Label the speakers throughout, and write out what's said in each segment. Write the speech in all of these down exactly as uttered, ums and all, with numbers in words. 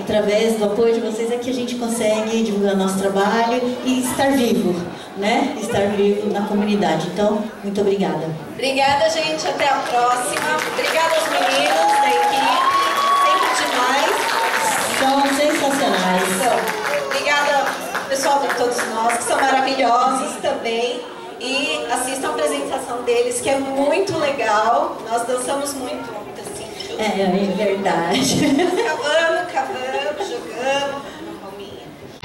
Speaker 1: através do apoio de vocês é que a gente consegue divulgar nosso trabalho e estar vivo, né? Estar vivo na comunidade. Então, muito obrigada.
Speaker 2: Obrigada, gente. Até a próxima. Obrigada aos meninos da equipe. Sempre demais.
Speaker 1: São sensacionais.
Speaker 2: Então, obrigada, pessoal de todos nós, que são maravilhosos também. E assistam a apresentação deles, que é muito legal. Nós dançamos muito, muito assim.
Speaker 1: É, é verdade.
Speaker 2: Cavamos, cavamos, jogamos. Palminha.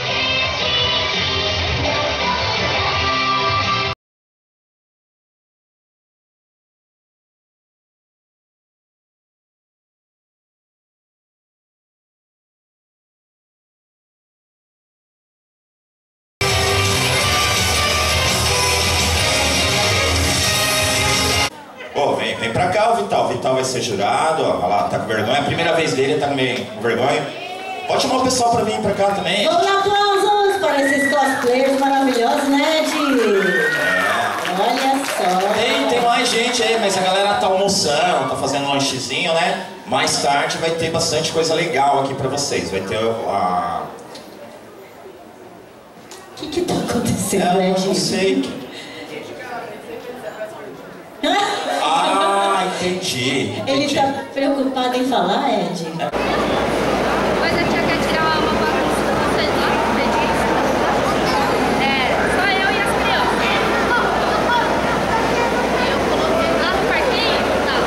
Speaker 3: Pô, vem, vem pra cá o Vital. O Vital vai ser jurado, ó. Olha lá, tá com vergonha. É a primeira vez dele, tá meio com vergonha. Pode chamar o pessoal pra vir pra cá também.
Speaker 1: Vamos lá, aplausos para esses cosplayers maravilhosos, né, Di?
Speaker 3: É.
Speaker 1: Olha só.
Speaker 3: Tem, tem mais gente aí, mas a galera tá almoçando, tá fazendo um lanchezinho, né? Mais tarde vai ter bastante coisa legal aqui pra vocês. Vai ter a...
Speaker 1: O que que tá acontecendo,
Speaker 3: É,
Speaker 1: né,
Speaker 3: eu não
Speaker 1: Di?
Speaker 3: sei. Ah, entendi, entendi.
Speaker 1: Ele tá preocupado em falar, Ed?
Speaker 4: Mas a tia quer tirar uma bagunça com vocês lá, é, só eu e as crianças. Eu coloquei lá no parquinho, tá?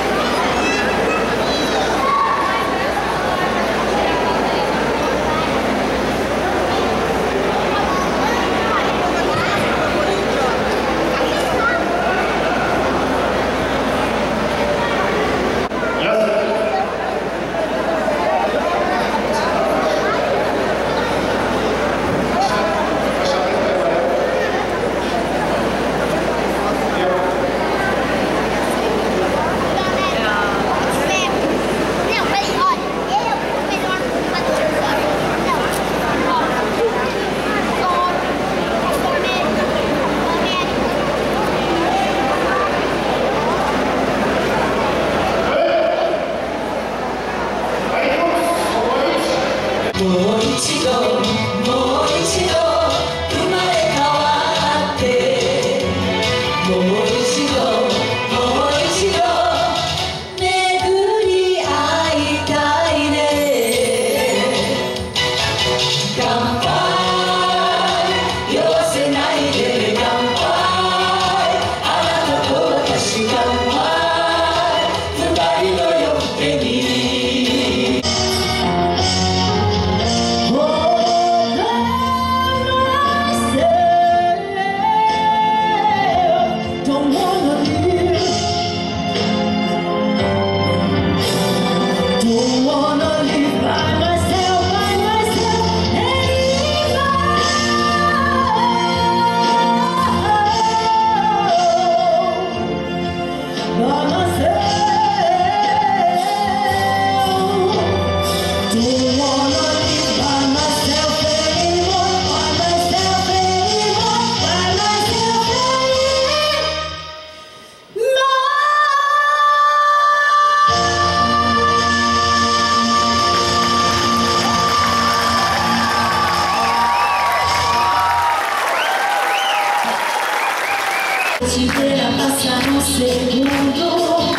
Speaker 5: Te ver a passar um segundo,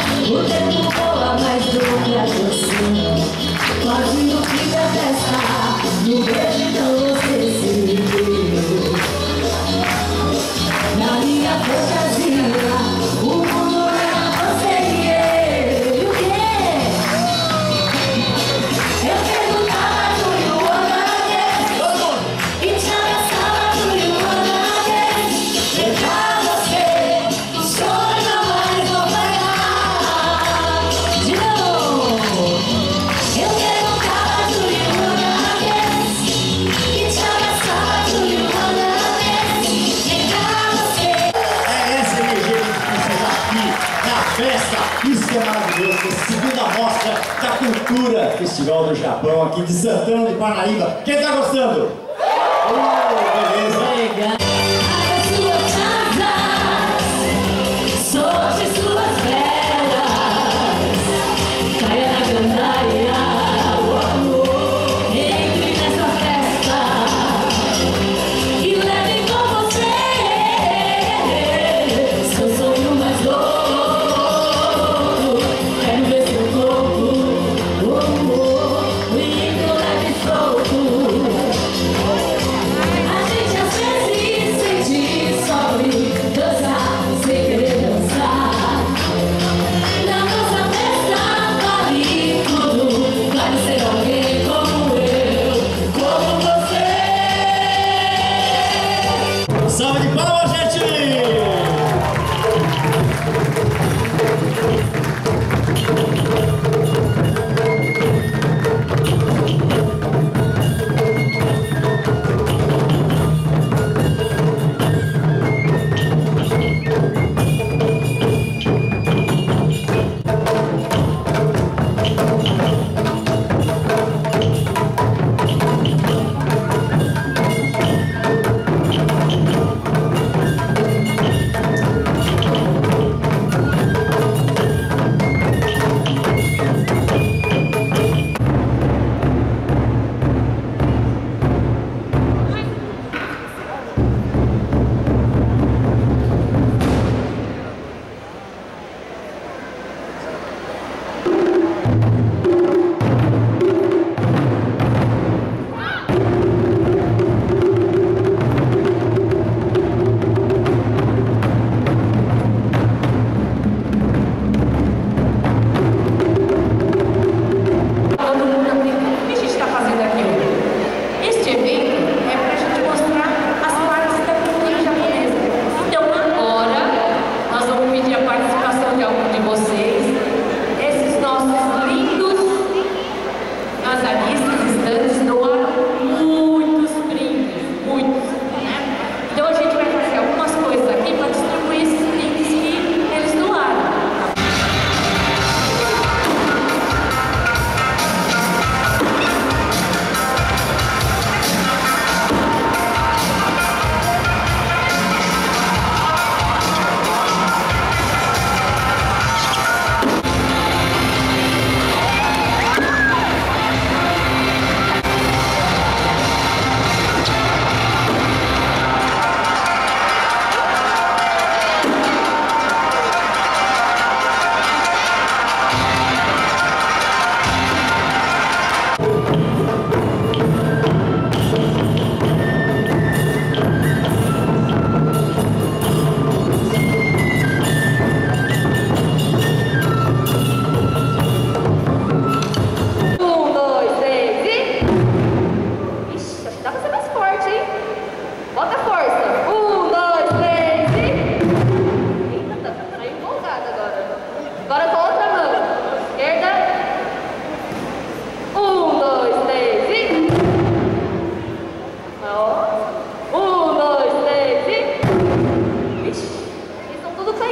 Speaker 5: o tempo voa mais do que a doce. Quase no fim da festa, no beijo então você se deu. Na minha fantasia, o mundo era você e eu. E o quê? Eu perguntava do you wanna dance, e te abraçava do you wanna dance. Levar você, o sonho jamais vou pagar. De novo. Eu perguntava do you wanna dance, e te abraçava do you wanna dance. Levar você.
Speaker 6: É essa energia que a gente precisa aqui na festa. Isso que é maravilhoso, essa segunda mostra da cultura Festival do Japão aqui de Santana de Parnaíba. Quem tá gostando? Oh, beleza.
Speaker 5: Legal. As suas asas, solte suas velas, caia na gandaia, o amor.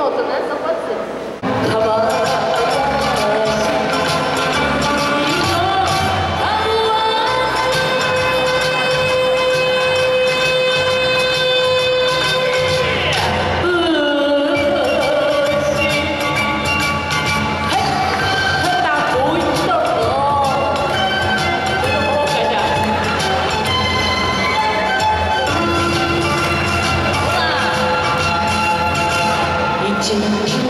Speaker 4: outra, né? Só pode ser.
Speaker 5: Thank you.